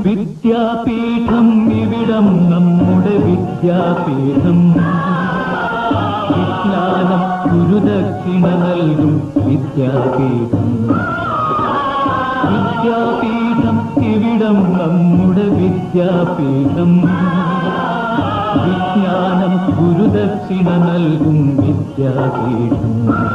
വിദ്യാപീഠം ഇവിടം നമ്മുടെ വിദ്യാപീഠം. വിജ്ഞാനം ഗുരുദക്ഷിണ നൽകും വിദ്യാപീഠം. വിദ്യാപീഠം ഇവിടം നമ്മുടെ വിദ്യാപീഠം. വിജ്ഞാനം ഗുരുദക്ഷിണ നൽകും വിദ്യാപീഠം.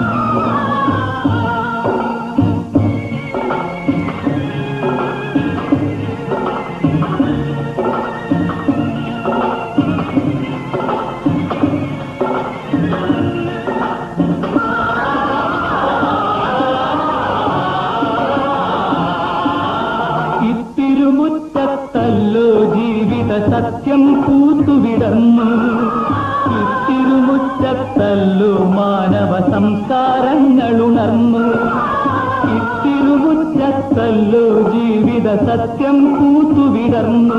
ഇത്തിരുമുറ്റത്തല്ലോ ജീവിത സത്യം പൂത്തുവിടർന്നു. ഇത്തിരുമുറ്റത്തല്ലോ മാനവ സംസ്കാരങ്ങളുണർന്നു. ഇത്തിരുമുറ്റത്തല്ലോ ജീവിത സത്യം പൂത്തുവിടർന്നു.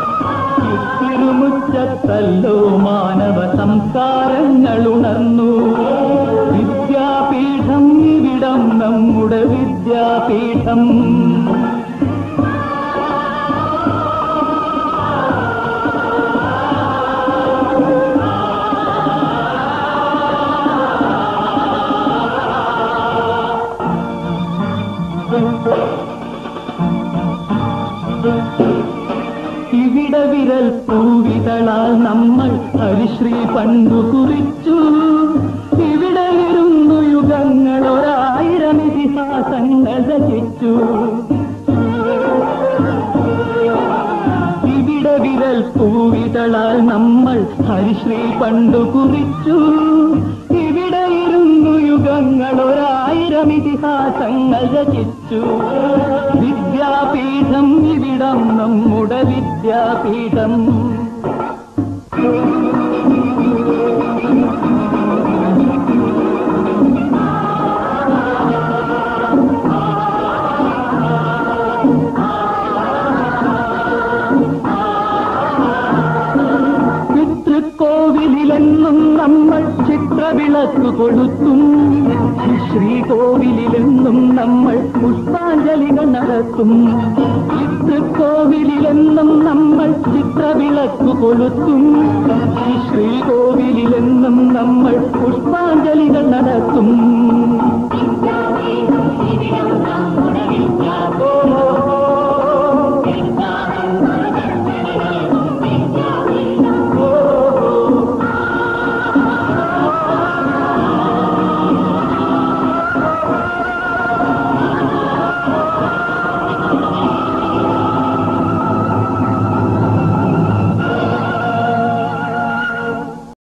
ഇത്തിരുമുറ്റത്തല്ലോ മാനവ സംസ്കാരങ്ങളുണർന്നു. വിദ്യാപീഠം ഇവിടം നമ്മുടെ വിദ്യാപീഠം. ഇവിടെ വിരൽ പൂവിതളാൽ നമ്മൾ ഹരിശ്രീ പണ്ടു കുറിച്ചു. ഇവിടെ ഇരുന്നു യുഗങ്ങൾ 1000 ഇതിഹാസങ്ങൾ രചിച്ചു. ഇവിടെ വിരൽ പൂവിതളാൽ നമ്മൾ ഹരിശ്രീ പണ്ടു കുറിച്ചു. ഇവിടെ ഇരുന്നു യുഗങ്ങൾ 1000 ഇതിഹാസങ്ങൾ രചിച്ചു. വിദ്യാപീഠം ഇവിടം നമ്മുടെ വിദ്യാപീഠം. പിതൃക്കോവിലെന്നും നമ്മൾ ചിത്രവിളക്ക് കൊളുത്തും. ശ്രീകോവിലെന്നും നമ്മൾ പുഷ്പാഞ്ജലികൾ നടത്തും. പിതൃക്കോവിലെന്നും നമ്മൾ ചിത്രവിളക്ക് കൊളുത്തും. ശ്രീകോവിലെന്നും നമ്മൾ പുഷ്പാഞ്ജലികൾ നടത്തും.